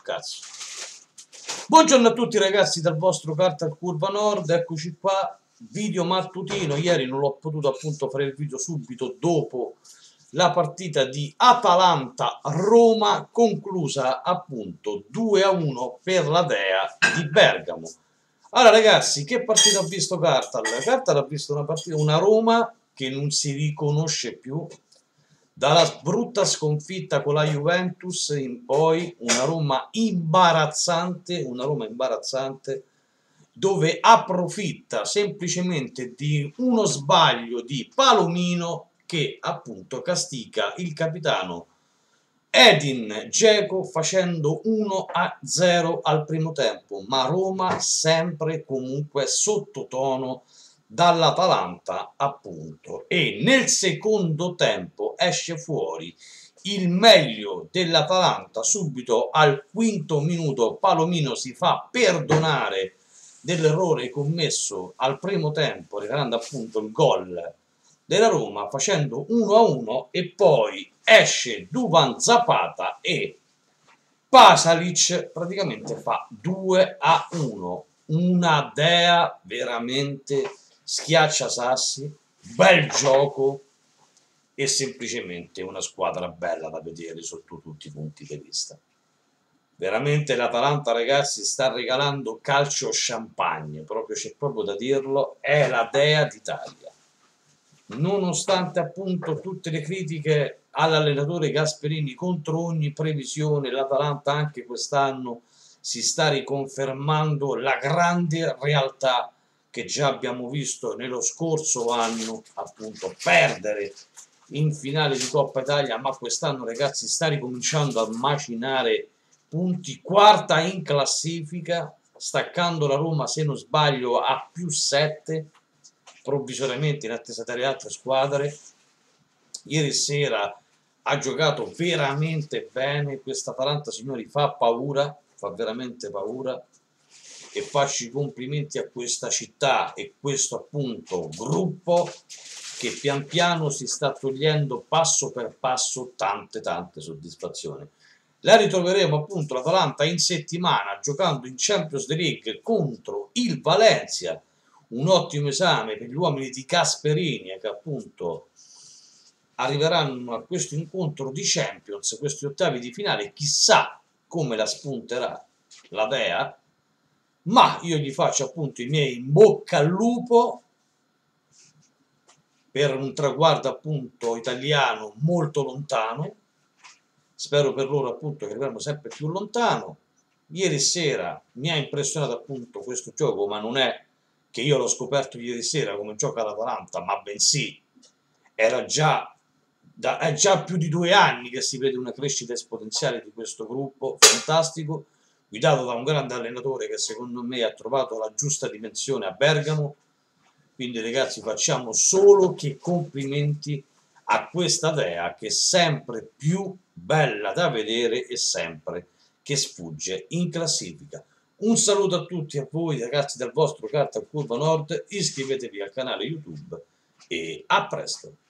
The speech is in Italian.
cazzo. Buongiorno a tutti ragazzi dal vostro Carta Curva Nord, eccoci qua, video mattutino. Ieri non l'ho potuto appunto fare il video subito dopo la partita di Atalanta-Roma, conclusa appunto 2-1 per la Dea di Bergamo. Allora ragazzi, che partita ha visto Cartal? Cartal ha visto una Roma che non si riconosce più. Dalla brutta sconfitta con la Juventus in poi una Roma imbarazzante, dove approfitta semplicemente di uno sbaglio di Palomino che appunto castiga il capitano Edin Dzeko facendo 1-0 al primo tempo, ma Roma sempre comunque sottotono dall'Atalanta appunto, e nel secondo tempo esce fuori il meglio dell'Atalanta. Subito al quinto minuto Palomino si fa perdonare dell'errore commesso al primo tempo, regalando appunto il gol della Roma facendo 1-1, e poi esce Duvan Zapata e Pasalic praticamente fa 2-1. Una Dea veramente schiaccia sassi, bel gioco e semplicemente una squadra bella da vedere sotto tutti i punti di vista. Veramente l'Atalanta ragazzi sta regalando calcio champagne, proprio c'è proprio da dirlo, è la Dea d'Italia. Nonostante appunto tutte le critiche all'allenatore Gasperini contro ogni previsione, l'Atalanta anche quest'anno si sta riconfermando la grande realtà che già abbiamo visto nello scorso anno, appunto perdere in finale di Coppa Italia, ma quest'anno ragazzi sta ricominciando a macinare punti, quarta in classifica, staccando la Roma se non sbaglio a +7 provvisoriamente in attesa delle altre squadre. Ieri sera ha giocato veramente bene questa Atalanta, signori, fa paura, fa veramente paura, e faccio i complimenti a questa città e questo appunto gruppo che pian piano si sta togliendo passo per passo tante soddisfazioni. La ritroveremo appunto l'Atalanta in settimana giocando in Champions League contro il Valencia, un ottimo esame per gli uomini di Gasperini che appunto arriveranno a questo incontro di Champions, questi ottavi di finale. Chissà come la spunterà la Dea, ma io gli faccio appunto i miei in bocca al lupo per un traguardo appunto italiano molto lontano. Spero per loro appunto che arriveranno sempre più lontano. Ieri sera mi ha impressionato appunto questo gioco, ma non è che io l'ho scoperto ieri sera come gioca l'Atalanta, ma bensì è già più di 2 anni che si vede una crescita esponenziale di questo gruppo fantastico, guidato da un grande allenatore che secondo me ha trovato la giusta dimensione a Bergamo. Quindi ragazzi facciamo solo che complimenti a questa Dea che è sempre più bella da vedere e sempre che sfugge in classifica. Un saluto a tutti, a voi ragazzi del vostro Carta Curva Nord, iscrivetevi al canale YouTube e a presto!